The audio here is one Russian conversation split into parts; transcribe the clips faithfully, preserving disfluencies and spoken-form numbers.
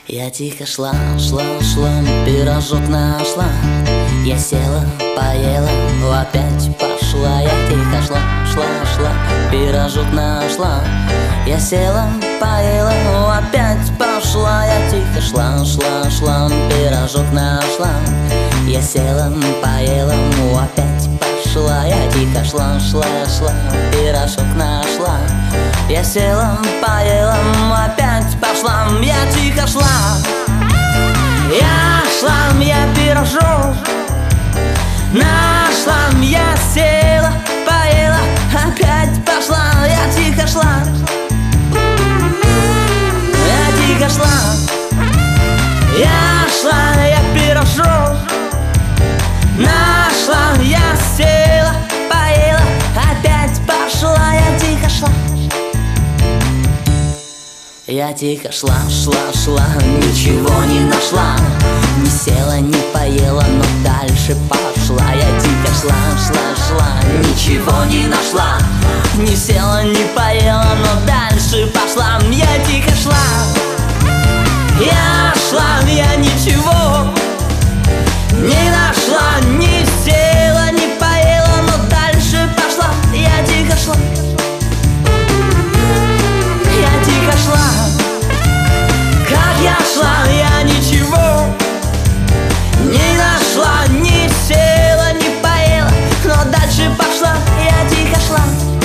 Я тихо шла, шла, шла, пирожок нашла. Я села, поела, опять пошла. Я тихо шла, шла, шла, пирожок нашла. Я села, поела, опять пошла. Я тихо шла, шла, шла, пирожок нашла. Я села, поела, опять пошла. Я тихо шла, шла, шла, пирожок нашла. Я села, поела, опять пошла. Я тихо шла, я шла, я пирожок нашла. Я села, поела, опять пошла. Я тихо шла, я тихо шла, я шла, я пирожок нашла. Я села, поела, опять пошла. Я тихо шла, я тихо шла, шла, шла, ничего не нашла. Не села, не поела, но дальше пошла. Я тихо шла, шла, шла, ничего не нашла. Не села, не поела, но дальше пошла. Я тихо шла, я шла, я ничего не нашла. Не села, не поела, но дальше пошла. Я тихо шла, я тихо шла. Как я шла, я ничего не нашла. Не села, не поела, но дальше пошла. Я тихо шла.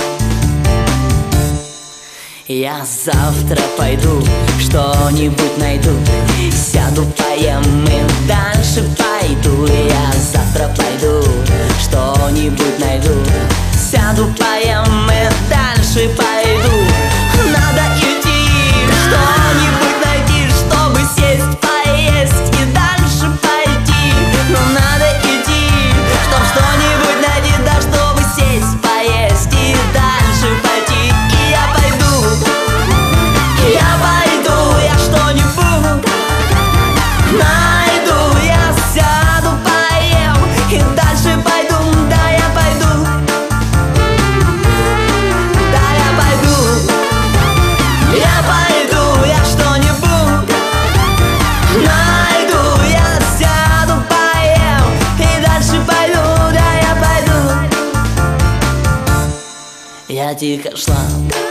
Я завтра пойду, что-нибудь найду. Сяду, поем и дальше пойду. Я завтра пойду, что-нибудь найду. Сяду, поем и дальше пойду. Надо идти, что-нибудь найти, чтобы сесть, поесть и дальше пойти. Но надо идти, чтоб что-нибудь найти, да чтобы сесть, поесть и дальше пойти. И я пойду, я пойду, я что-нибудь найду. Я сяду, поем и дальше пойду. Да, я пойду, да, я пойду, я пойду, я что-нибудь найду. Я сяду, поем и дальше пойду. Да, я пойду. Я тихо шла,